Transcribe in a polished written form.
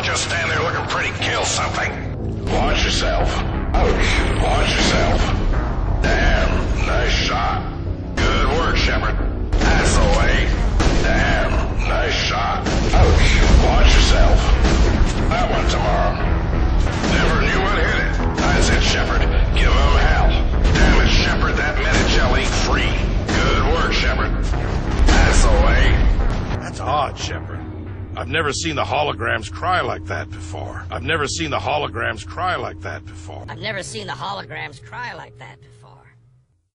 just stand there looking pretty. Kill something. Watch yourself. Ouch. Watch yourself. Damn, nice shot. Good work, Shepard. That's the way. Damn, nice shot. Ouch. Watch yourself. That one tomorrow. Never knew what hit it. That's it, Shepard. Give him hell. Damn it, Shepard, that Medi-gel ain't free. Good work, Shepard. That's the way. That's odd, Shepard. I've never seen the holograms cry like that before. I've never seen the holograms cry like that before. I've never seen the holograms cry like that before.